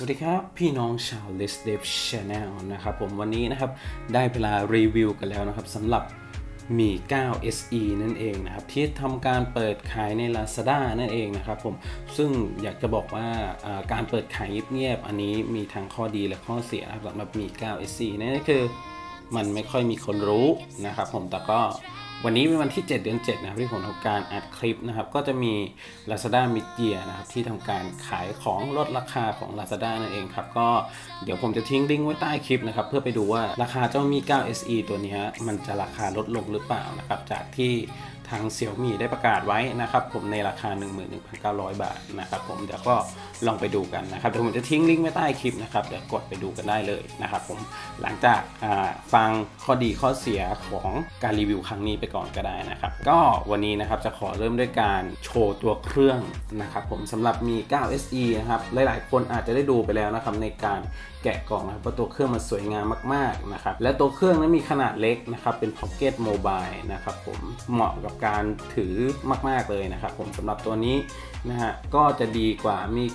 วัสดีครับพี่น้องชาว Let's Dev Channel นะครับผมวันนี้นะครับได้เวลารีวิวกันแล้วนะครับสำหรับมี 9 SE นั่นเองนะครับที่ทำการเปิดขายใน Lazada นั่นเองนะครับผมซึ่งอยากจะบอกว่าการเปิดขายเงียบๆอันนี้มีทั้งข้อดีและข้อเสียนะครับสำหรับมี 9 SE นั่นก็คือมันไม่ค่อยมีคนรู้นะครับผมแต่ก็วันนี้เป็นวันที่ 7 เดือน 7นะครับที่ผมทำการอัดคลิปนะครับก็จะมี Lazada Mid Year นะครับที่ทำการขายของลดราคาของ Lazada นั่นเองครับก็เดี๋ยวผมจะทิ้งลิงก์ไว้ใต้คลิปนะครับเพื่อไปดูว่าราคาเจ้ามี 9 SE ตัวนี้มันจะราคาลดลงหรือเปล่านะครับจากที่ทาง Xiaomi ได้ประกาศไว้นะครับผมในราคา 11,900 บาทนะครับผมเดี๋ยวก็ลองไปดูกันนะครับเดี๋ยวผมจะทิ้งลิงก์ไว้ใต้คลิปนะครับเดี๋ยวกดไปดูกันได้เลยนะครับผมหลังจากฟังข้อดีข้อเสียของการรีวิวครั้งนี้ไปก่อนก็ได้นะครับก็วันนี้นะครับจะขอเริ่มด้วยการโชว์ตัวเครื่องนะครับผมสำหรับมี 9 SE นะครับหลายๆคนอาจจะได้ดูไปแล้วนะครับในการแกะกล่องนะครับว่าตัวเครื่องมันสวยงามมากๆนะครับและตัวเครื่องนั้นมีขนาดเล็กนะครับเป็น Pocket Mobile นะครับผมเหมาะกับการถือมากๆเลยนะครับผมสำหรับตัวนี้นะฮะก็จะดีกว่ามี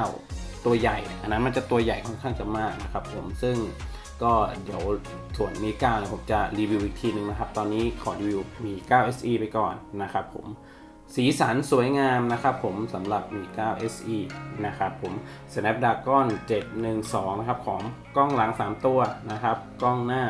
9 ตัวใหญ่อันนั้นมันจะตัวใหญ่ค่อนข้างจะมากนะครับผมซึ่งก็เดี๋ยวส่วนมี 9เนี่ยผมจะรีวิวอีกทีนึงนะครับตอนนี้ขอรีวิวมี 9 SE ไปก่อนนะครับผมสีสันสวยงามนะครับผมสำหรับมี 9 SE นะครับผม Snapdragon 712นะครับของกล้องหลัง3ตัวนะครับกล้องหน้า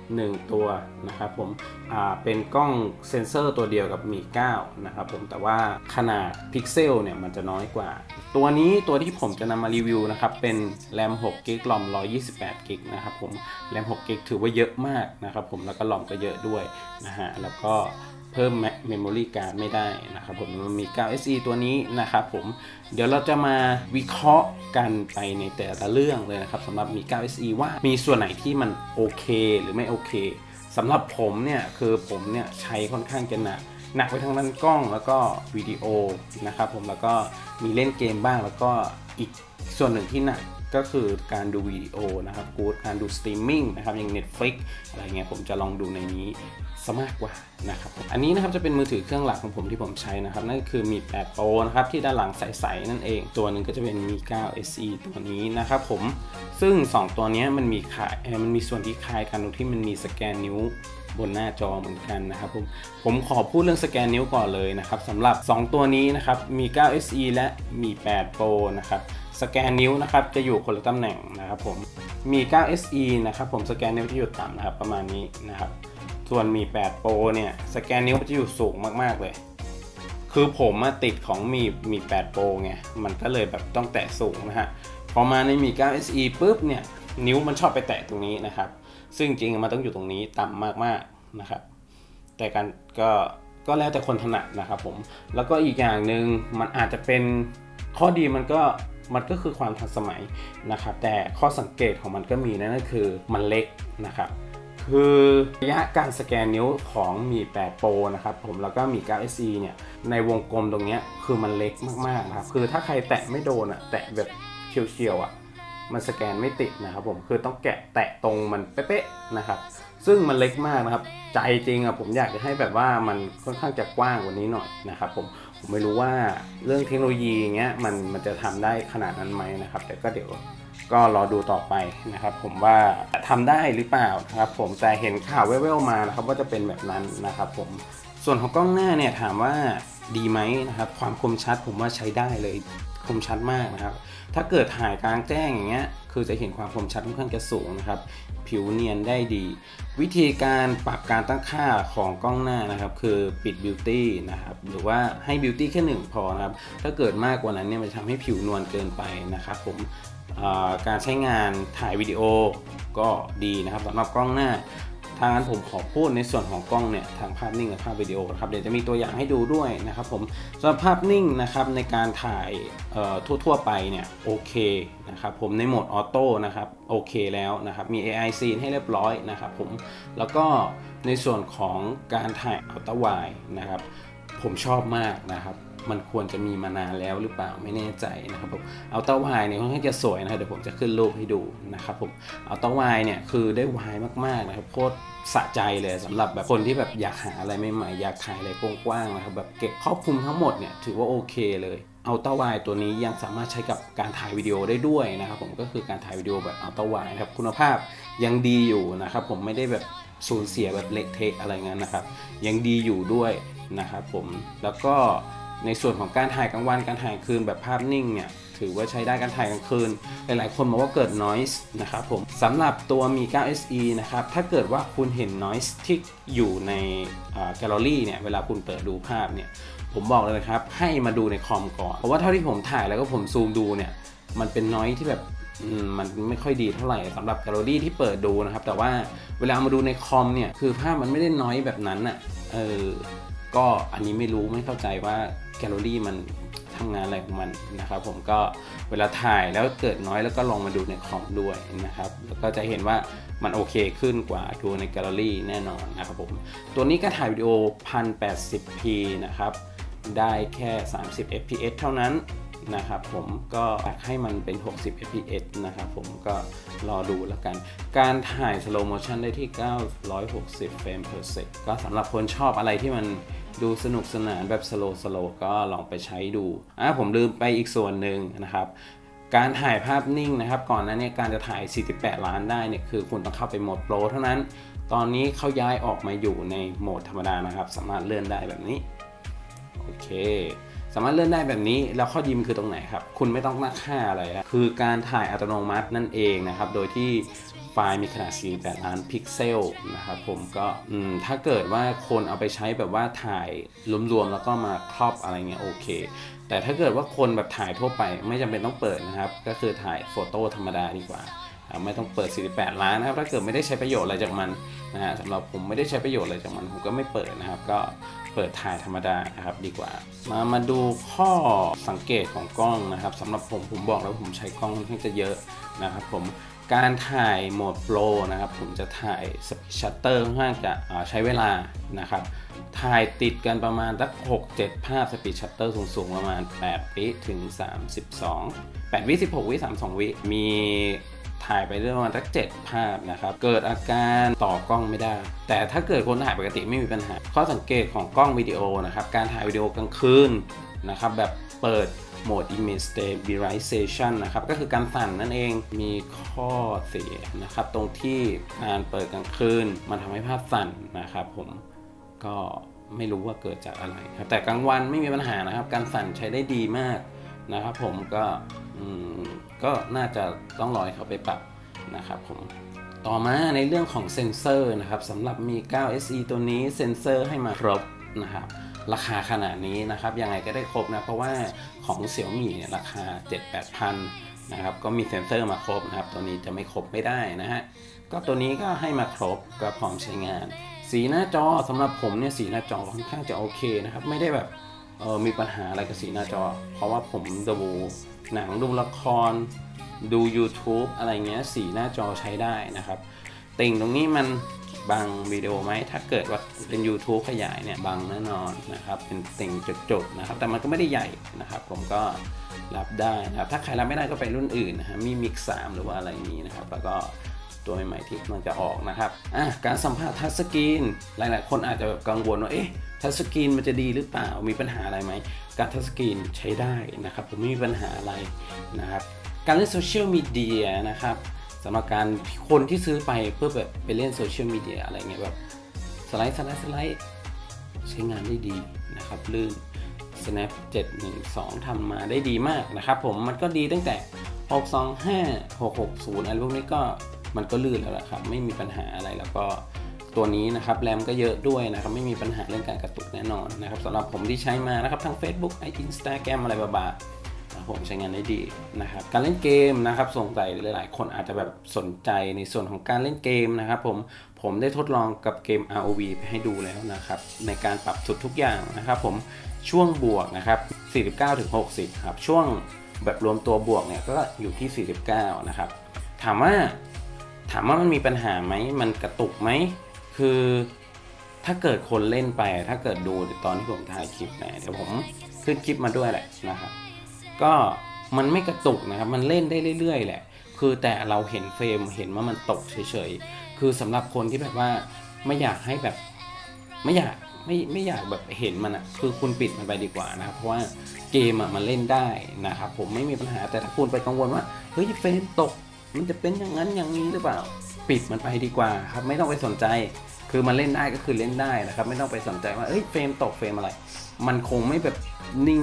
1ตัวนะครับผมเป็นกล้องเซ็นเซอร์ตัวเดียวกับมี 9นะครับผมแต่ว่าขนาดพิกเซลเนี่ยมันจะน้อยกว่าตัวที่ผมจะนำมารีวิวนะครับเป็น RAM 6 GB ROM 128 GB นะครับผม RAM 6 GB ถือว่าเยอะมากนะครับผมแล้วก็ ROM ก็เยอะด้วยนะฮะแล้วก็เพิ่ม Memory Card ไม่ได้นะครับผมมันมี 9 SE ตัวนี้นะครับผมเดี๋ยวเราจะมาวิเคราะห์กันไปในแต่ละเรื่องเลยนะครับสำหรับมี 9 SE ว่ามีส่วนไหนที่มันโอเคหรือไม่โอเคสำหรับผมเนี่ยคือผมเนี่ยใช้ค่อนข้างจะหนักไปทางด้านกล้องแล้วก็วิดีโอนะครับผมแล้วก็มีเล่นเกมบ้างแล้วก็อีกส่วนหนึ่งที่หนักก็คือการดูวิดีโอนะครับการดูสตรีมมิ่งนะครับอย่าง Netflix อะไรเงี้ยผมจะลองดูในนี้ซะมากกว่านะครับอันนี้นะครับจะเป็นมือถือเครื่องหลักของผมที่ผมใช้นะครับนั่นคือมี 8 Pro นะครับที่ด้านหลังใสๆนั่นเองตัวหนึ่งก็จะเป็นมี 9 SE ตัวนี้นะครับผมซึ่ง2ตัวนี้มันมีส่วนที่คล้ายกันตรงที่มันมีสแกนนิ้วบนหน้าจอเหมือนกันนะครับผมขอพูดเรื่องสแกนนิ้วก่อนเลยนะครับสำหรับ2ตัวนี้นะครับมี 9 SE และมี 8 Pro นะครับสแกนนิ้วนะครับจะอยู่คนละตำแหน่งนะครับผมมี 9 SE นะครับผมสแกนนิ้วจะอยู่ต่ำนะครับประมาณนี้นะครับส่วนมี 8 Pro เนี่ยสแกนนิ้วจะอยู่สูงมากๆเลยคือผมติดของมี 8 Pro ไงมันก็เลยแบบต้องแตะสูงนะฮะพอมาในมี 9 SE ปุ๊บเนี่ยนิ้วมันชอบไปแตะตรงนี้นะครับซึ่งจริงมันต้องอยู่ตรงนี้ต่ำมากๆนะครับแต่การก็แล้วแต่คนถนัดนะครับผมแล้วก็อีกอย่างหนึ่งมันอาจจะเป็นข้อดีมันก็คือความทันสมัยนะครับแต่ข้อสังเกตของมันก็มีนั่นก็คือมันเล็กนะครับคือระยะการสแกนนิ้วของมี 8 Pro นะครับผมแล้วก็มี 9 SE เนี่ยในวงกลมตรงนี้คือมันเล็กมากๆนะครับคือถ้าใครแตะไม่โดนแตะแบบเฉียวๆมันสแกนไม่ติดนะครับผมคือต้องแตะตรงมันเป๊ะๆนะครับซึ่งมันเล็กมากนะครับใจจริงผมอยากจะให้แบบว่ามันค่อนข้างจะกว้างกว่านี้หน่อยนะครับผมไม่รู้ว่าเรื่องเทคโนโลยีเงี้ยมันจะทำได้ขนาดนั้นไหมนะครับแต่ก็เดี๋ยวก็รอดูต่อไปนะครับผมว่าทำได้หรือเปล่านะครับผมแต่เห็นข่าวแว่วๆมานะครับว่าจะเป็นแบบนั้นนะครับผมส่วนของกล้องหน้าเนี่ยถามว่าดีไหมนะครับความคมชัดผมว่าใช้ได้เลยคมชัดมากนะครับถ้าเกิดถ่ายกลางแจ้งอย่างเงี้ยคือจะเห็นความคมชัดค่อนข้างจะสูงนะครับผิวเนียนได้ดีวิธีการปรับการตั้งค่าของกล้องหน้านะครับคือปิดบิวตี้นะครับหรือว่าให้บิวตี้แค่1พอนะครับถ้าเกิดมากกว่านั้นเนี่ยมันจะทำให้ผิวนวลเกินไปนะครับผมการใช้งานถ่ายวิดีโอก็ดีนะครับสำหรับกล้องหน้าทางนั้นผมขอพูดในส่วนของกล้องเนี่ยทางภาพนิ่งกับภาพวิดีโอครับเดี๋ยวจะมีตัวอย่างให้ดูด้วยนะครับผมสำหรับภาพนิ่งนะครับในการถ่ายทั่วไปเนี่ยโอเคนะครับผมในโหมดออโต้นะครับโอเคแล้วนะครับมี AI Scene ให้เรียบร้อยนะครับผมแล้วก็ในส่วนของการถ่ายอัลตร้าไวด์นะครับผมชอบมากนะครับมันควรจะมีมานานแล้วหรือเปล่าไม่แน่ใจนะครับผมอัลตร้าไวด์เนี่ยค่อนข้างจะสวยนะครับเดี๋ยวผมจะขึ้นรูปให้ดูนะครับผมอัลตร้าไวด์เนี่ยคือได้ไวด์มากๆนะครับโคตรสะใจเลยสำหรับแบบคนที่แบบอยากหาอะไรใหม่ๆอยากถ่ายอะไรกว้างๆนะครับแบบเก็บครอบคลุมทั้งหมดเนี่ยถือว่าโอเคเลย Ultra Wide ตัวนี้ยังสามารถใช้กับการถ่ายวิดีโอได้ด้วยนะครับผมก็คือการถ่ายวิดีโอแบบ Ultra Wide ครับคุณภาพยังดีอยู่นะครับผมไม่ได้แบบสูญเสียแบบเละเทะอะไรเงี้ยนะครับยังดีอยู่ด้วยนะครับผมแล้วก็ในส่วนของการถ่ายกลางวันการถ่ายคืนแบบภาพนิ่งเนี่ยถือว่าใช้ได้การถ่ายกลางคืนหลายๆคนบอกว่าเกิด noise นะครับผมสำหรับตัวมี 9 SE นะครับถ้าเกิดว่าคุณเห็น noise ที่อยู่ในแกลเลอรี่เนี่ยเวลาคุณเปิดดูภาพเนี่ยผมบอกเลยครับให้มาดูในคอมก่อนเพราะว่าเท่าที่ผมถ่ายแล้วก็ผมซูมดูเนี่ยมันเป็น noise ที่แบบมันไม่ค่อยดีเท่าไหร่สำหรับแกลเลอรี่ที่เปิดดูนะครับแต่ว่าเวลามาดูในคอมเนี่ยคือภาพมันไม่ได้ noise แบบนั้นอ่ะก็อันนี้ไม่รู้ไม่เข้าใจว่าแกลเลอรี่มันทำงานอะไรของมันนะครับผมก็เวลาถ่ายแล้วเกิดน้อยแล้วก็ลองมาดูในคอมด้วยนะครับแล้วก็จะเห็นว่ามันโอเคขึ้นกว่าดูในแกลเลอรี่แน่นอนนะครับผมตัวนี้ก็ถ่ายวิดีโอ 1080p นะครับได้แค่30 fps เท่านั้นนะครับผมก็อยากให้มันเป็น60 fps นะครับผมก็รอดูแล้วกันการถ่าย slow motion ได้ที่960 frame per sec ก็สำหรับคนชอบอะไรที่มันดูสนุกสนานแบบสโลว์ก็ลองไปใช้ดูผมลืมไปอีกส่วนหนึ่งนะครับการถ่ายภาพนิ่งนะครับก่อนนั้นเนี่ยการจะถ่าย48ล้านได้เนี่ยคือคุณต้องเข้าไปโหมดโปรเท่านั้นตอนนี้เขาย้ายออกมาอยู่ในโหมดธรรมดานะครับสามารถเลื่อนได้แบบนี้โอเคสามารถเลื่อนได้แบบนี้แล้วข้อดีมันคือตรงไหนครับคุณไม่ต้องตั้งค่าอะไรคือการถ่ายอัตโนมัตินั่นเองนะครับโดยที่ไฟล์มีขนาด48ล้านพิกเซลนะครับผมก็ถ้าเกิดว่าคนเอาไปใช้แบบว่าถ่ายรวมๆแล้วก็มาครอบอะไรเงี้ยโอเคแต่ถ้าเกิดว่าคนแบบถ่ายทั่วไปไม่จำเป็นต้องเปิดนะครับก็คือถ่ายโฟโต้ธรรมดาดีกว่าไม่ต้องเปิด48ล้านนะครับถ้าเกิดไม่ได้ใช้ประโยชน์อะไรจากมันนะฮะสำหรับผมไม่ได้ใช้ประโยชน์อะไรจากมันผมก็ไม่เปิดนะครับก็เปิดถ่ายธรรมดานะครับดีกว่ามาดูข้อสังเกตของกล้องนะครับสำหรับผมบอกแล้วผมใช้กล้องค่อนข้างจะเยอะนะครับผมการถ่ายโหมดโปรนะครับผมจะถ่ายชัตเตอร์ค่อนข้างจะใช้เวลานะครับถ่ายติดกันประมาณสัก 6-7 ภาพสปีดชัตเตอร์สูงๆประมาณ8วิถึง32 8วิ16วิ32วิมีถ่ายไปเรื่อยประมาณสัก7ภาพนะครับเกิดอาการต่อกล้องไม่ได้แต่ถ้าเกิดคนถ่ายปกติไม่มีปัญหาข้อสังเกตของกล้องวิดีโอนะครับการถ่ายวิดีโอกลางคืนนะครับแบบเปิดโหมด Image Stabilization นะครับก็คือการสั่นนั่นเองมีข้อเสียนะครับตรงที่การเปิดกลางคืนมันทำให้ภาพสั่นนะครับผมก็ไม่รู้ว่าเกิดจากอะไรครับแต่กลางวันไม่มีปัญหานะครับการสั่นใช้ได้ดีมากนะครับผมก็น่าจะต้องรอให้เขาไปปรับนะครับผมต่อมาในเรื่องของเซ็นเซอร์นะครับสำหรับมี 9 SE ตัวนี้เซ็นเซอร์ให้มาครบนะครับราคาขนาดนี้นะครับยังไงก็ได้ครบนะเพราะว่าของ Xiaomi เนี่ยราคา 7-8 พันนะครับก็มีเซ็นเซอร์มาครบนะครับตัวนี้จะไม่ครบไม่ได้นะฮะก็ตัวนี้ก็ให้มาครบก็พร้อมใช้งานสีหน้าจอสำหรับผมเนี่ยสีหน้าจอค่อนข้างจะโอเคนะครับไม่ได้แบบมีปัญหาอะไรกับสีหน้าจอเพราะว่าผมดูหนังดูละครดู YouTube อะไรเงี้ยสีหน้าจอใช้ได้นะครับติ่งตรงนี้มันบังวิดีโอไหมถ้าเกิดว่าเป็น YouTube ขยายเนี่ยบังแน่นอนนะครับเป็นติ่งจุดๆนะครับแต่มันก็ไม่ได้ใหญ่นะครับผมก็รับได้นะครับถ้าใครรับไม่ได้ก็ไปรุ่นอื่นนะฮะมี Mix 3หรือว่าอะไรนี้นะครับแล้วก็ตัวใหม่ๆที่มันจะออกนะครับการสัมผัสทัชสกรีนหลายๆคนอาจจะแบบกังวลว่าทัชสกรีนมันจะดีหรือเปล่ามีปัญหาอะไรไหมการทัชสกรีนใช้ได้นะครับผมไม่มีปัญหาอะไรนะครับการเล่นโซเชียลมีเดียนะครับสำหรับการคนที่ซื้อไปเพื่อแบบไปเล่นโซเชียลมีเดียอะไรเงี้ยแบบสไลด์ใช้งานได้ดีนะครับลื่น Snap 712ทำมาได้ดีมากนะครับผมมันก็ดีตั้งแต่625 660อะไรพวกนี้ก็มันก็ลื่นแล้วแหละครับไม่มีปัญหาอะไรแล้วก็ตัวนี้นะครับแรมก็เยอะด้วยนะครับไม่มีปัญหาเรื่องการกระตุกแน่นอนนะครับสำหรับผมที่ใช้มานะครับทั้ง Facebook Instagram อะไรบ้าผมใช้งานได้ดีนะครับการเล่นเกมนะครับสงสัยหลายๆคนอาจจะแบบสนใจในส่วนของการเล่นเกมนะครับผมได้ทดลองกับเกม ROV ไปให้ดูแล้วนะครับในการปรับสุดทุกอย่างนะครับผมช่วงบวกนะครับ49-60ครับช่วงแบบรวมตัวบวกเนี่ยก็อยู่ที่49นะครับถามว่ามันมีปัญหาไหมมันกระตุกไหมคือถ้าเกิดคนเล่นไปถ้าเกิดดูตอนที่ผมถ่ายคลิปนะเดี๋ยวผมขึ้นคลิปมาด้วยแหละนะครับก็มันไม่กระตุกนะครับมันเล่นได้เรื่อยๆแหละคือแต่เราเห็นเฟรมเห็นว่ามันตกเฉยๆคือสำหรับคนที่แบบว่าไม่อยากให้แบบไม่ไม่อยากแบบเห็นมันคือคุณปิดมันไปดีกว่านะครับเพราะว่าเกมมันเล่นได้นะครับผมไม่มีปัญหาแต่ถ้าคุณไปกังวลว่าเฮ้ยเฟรมตกมันจะเป็นอย่างนั้นอย่างนี้หรือเปล่าปิดมันไปดีกว่าครับไม่ต้องไปสนใจคือมันเล่นได้ก็คือเล่นได้นะครับไม่ต้องไปสนใจว่าเฟรมตกเฟรมอะไรมันคงไม่แบบนิ่ง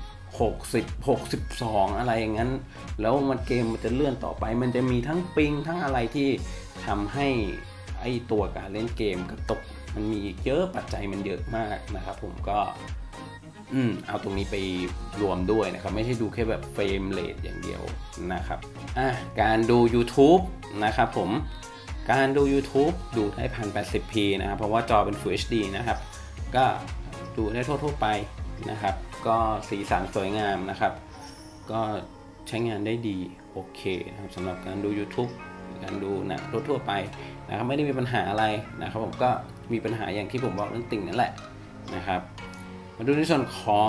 62อะไรอย่างนั้นแล้วมันเกมมันจะเลื่อนต่อไปมันจะมีทั้งปิงทั้งอะไรที่ทำให้ไอตัวการเล่นเกมกระตุกมันมีเยอะปัจจัยมันเยอะมากนะครับผมก็เอาตรงนี้ไปรวมด้วยนะครับไม่ใช่ดูแค่แบบเฟรมเรทอย่างเดียวนะครับการดู YouTube นะครับผมการดู YouTube ดูได้ 1080p นะครับเพราะว่าจอเป็น Full HD นะครับก็ดูได้ทั่วไปนะครับก็สีสันสวยงามนะครับก็ใช้งานได้ดีโอเคนะครับสำหรับการดู YouTube การดูหนังทั่วไปนะครับไม่ได้มีปัญหาอะไรนะครับผมก็มีปัญหาอย่างที่ผมบอกเรื่องติ่งนั่นแหละนะครับมาดูในส่วนของ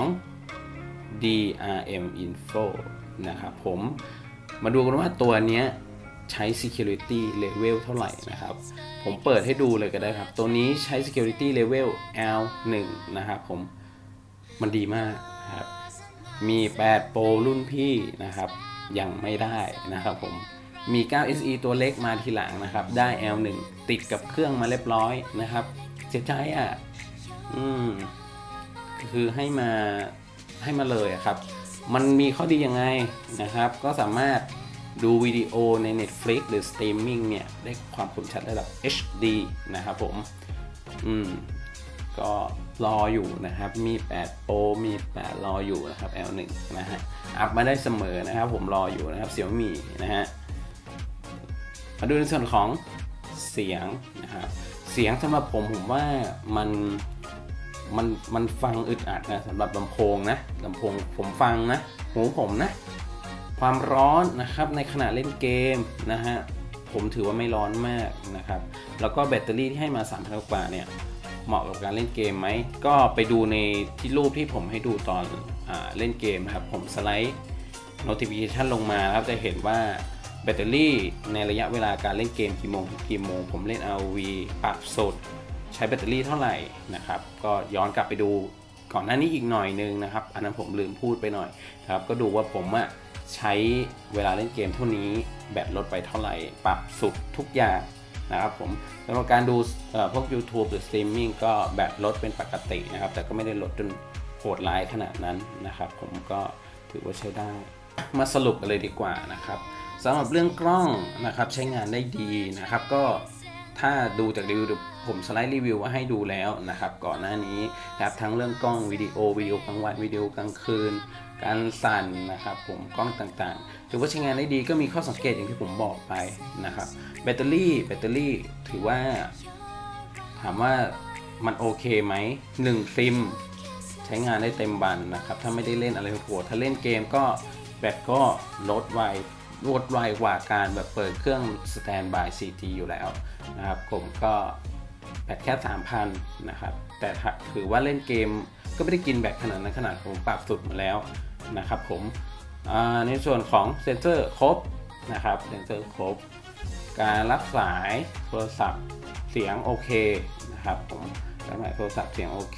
DRM Info นะครับผมมาดูกันว่าตัวนี้ใช้ security level เท่าไหร่นะครับผมเปิดให้ดูเลยก็ได้ครับตัวนี้ใช้ security level L1 นะครับผมมันดีมากนะครับมี8 Pro รุ่นพี่นะครับยังไม่ได้นะครับผมมี9 SE ตัวเล็กมาทีหลังนะครับได้ L1 ติดกับเครื่องมาเรียบร้อยนะครับเสียใจคือให้มาเลยครับมันมีข้อดียังไงนะครับก็สามารถดูวิดีโอใน Netflix หรือ Streaming เนี่ยได้ความคมชัดระดับ HD นะครับผมก็รออยู่นะครับมี8 Pro มี8รออยู่นะครับ L1 นะฮะอัพมาได้เสมอนะครับผมรออยู่นะครับ Xiaomi นะฮะมาดูในส่วนของเสียงนะครับเสียงสำหรับผมว่ามันฟังอึดอัดนะสำหรับลำโพงนะลำโพงผมฟังนะหูผมนะความร้อนนะครับในขณะเล่นเกมนะฮะผมถือว่าไม่ร้อนมากนะครับแล้วก็แบตเตอรี่ที่ให้มา3,000 กว่าเนี่ยเหมาะกับการเล่นเกมไหมก็ไปดูในที่รูปที่ผมให้ดูตอนเล่นเกมนะครับผมสไลด์ notification ลงมาครับจะเห็นว่าแบตเตอรี่ในระยะเวลาการเล่นเกมกี่โมงถึงกี่โมงผมเล่น ROV ปรับสุดใช้แบตเตอรี่เท่าไหร่นะครับก็ย้อนกลับไปดูก่อนหน้านี้อีกหน่อยนึงนะครับอันนั้นผมลืมพูดไปหน่อยครับก็ดูว่าผมใช้เวลาเล่นเกมเท่านี้แบตลดไปเท่าไหร่ปรับสุดทุกอย่างนะครับผมสำหรับการดูพวก YouTube หรือ Streaming ก็แบตลดเป็นปกตินะครับแต่ก็ไม่ได้ลดจนโหดร้ายขนาดนั้นนะครับผมก็ถือว่าใช้ได้มาสรุปกันเลยดีกว่านะครับสำหรับเรื่องกล้องนะครับใช้งานได้ดีนะครับก็ถ้าดูจากรีวิวผมสไลด์รีวิวว่าให้ดูแล้วนะครับก่อนหน้านี้ครับทั้งเรื่องกล้องวิดีโอกลางวันวิดีโอกลางคืนการสั่นนะครับผมกล้องต่างๆถือว่าใช้งานได้ดีก็มีข้อสังเกตอย่างที่ผมบอกไปนะครับแบตเตอรี่ถือว่าถามว่ามันโอเคไหม1 ซิมใช้งานได้เต็มวันนะครับถ้าไม่ได้เล่นอะไรโหดถ้าเล่นเกมก็แบตก็ลดไวกว่าการแบบเปิดเครื่องสแตนด์บาย 4G อยู่แล้วนะครับผมก็แบตแค่ 3,000 นะครับแต่ถือว่าเล่นเกมก็ไม่ได้กินแบตขนาดนั้นขนาดผมปรับสุดมาแล้วนะครับผมในส่วนของเซ็นเซอร์ครบนะครับเซ็นเซอร์ครบการรับสายโทรศัพท์เสียงโอเคนะครับผมรับสายโทรศัพท์เสียงโอเค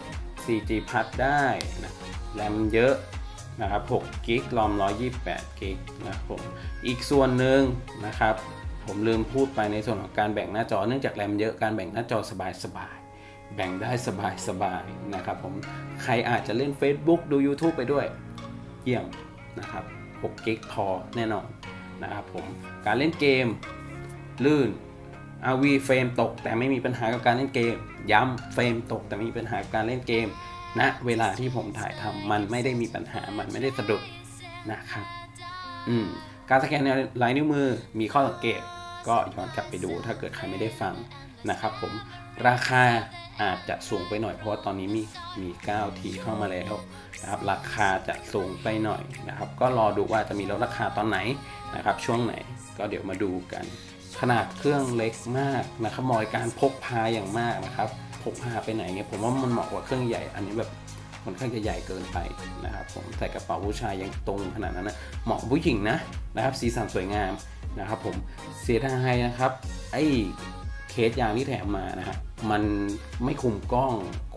4G พัดได้นะแรมเยอะนะครับ6 กิกรอม128 กิกนะครับผมอีกส่วนหนึ่งนะครับผมลืมพูดไปในส่วนของการแบ่งหน้าจอเนื่องจากแรมเยอะการแบ่งหน้าจอสบายแบ่งได้สบายนะครับผมใครอาจจะเล่น Facebook ดู YouTube ไปด้วยเยี่ยมนะครับ6 กิกพอแน่นอนนะครับผมการเล่นเกมลื่นRV เฟรมตกแต่ไม่มีปัญหากับการเล่นเกมย้ำเฟรมตกแต่ไม่มีปัญหาการเล่นเกมณเวลาที่ผมถ่ายทำมันไม่ได้มีปัญหามันไม่ได้สะดุดนะครับการสแกนลายนิ้วมือมีข้อสังเกตก็ย้อนกลับไปดูถ้าเกิดใครไม่ได้ฟังนะครับผมราคาอาจจะสูงไปหน่อยเพราะว่าตอนนี้มี 9T เข้ามาแล้วนะครับราคาจะสูงไปหน่อยนะครับก็รอดูว่าจะมีลดราคาตอนไหนนะครับช่วงไหนก็เดี๋ยวมาดูกันขนาดเครื่องเล็กมากนะครับเหมาะกับการพกพาอย่างมากนะครับพกพาไปไหนเนี่ยผมว่ามันเหมาะกว่าเครื่องใหญ่อันนี้แบบค่อนข้างจะใหญ่เกินไปนะครับผมใส่กระเป๋าผู้ชายยังตรงขนาดนั้นนะเหมาะผู้หญิงนะครับสีสันสวยงามนะครับผมเสียดายนะครับไอ้เคสยางที่แถมมานะฮะมันไม่คุมกล้อง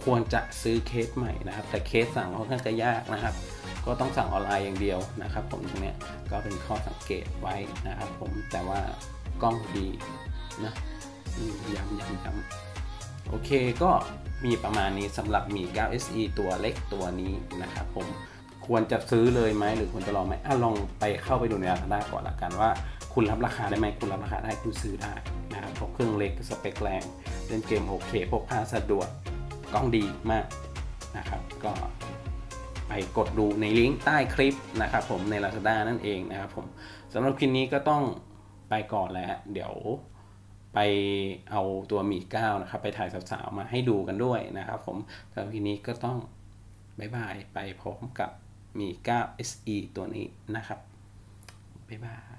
ควรจะซื้อเคสใหม่นะครับแต่เคสสั่งค่อนข้างจะยากนะครับก็ต้องสั่งออนไลน์อย่างเดียวนะครับผมตรงนี้ก็เป็นข้อสังเกตไว้นะครับผมแต่ว่ากล้องดีนะย้ำโอเคก็มีประมาณนี้สำหรับมี 9SE ตัวเล็กตัวนี้นะครับผมควรจะซื้อเลยไหมหรือควรจะรอไหมลองไปเข้าไปดูใน Lazada ก่อนละกันว่าคุณรับราคาได้ไหมคุณรับราคาได้คุณซื้อได้นะครับเพราะเครื่องเล็กสเปคแรงเล่นเกม 6K พกพาสะดวกกล้องดีมากนะครับก็ไปกดดูในลิงก์ใต้คลิปนะครับผมใน Lazada นั่นเองนะครับผมสำหรับคลิปนี้ก็ต้องไปก่อนแล้วเดี๋ยวไปเอาตัวมี9นะครับไปถ่ายสาวๆมาให้ดูกันด้วยนะครับผมสำหรับคลิปนี้ก็ต้องบ๊ายบายไปพร้อมกับมี9 SE ตัวนี้นะครับบ๊ายบาย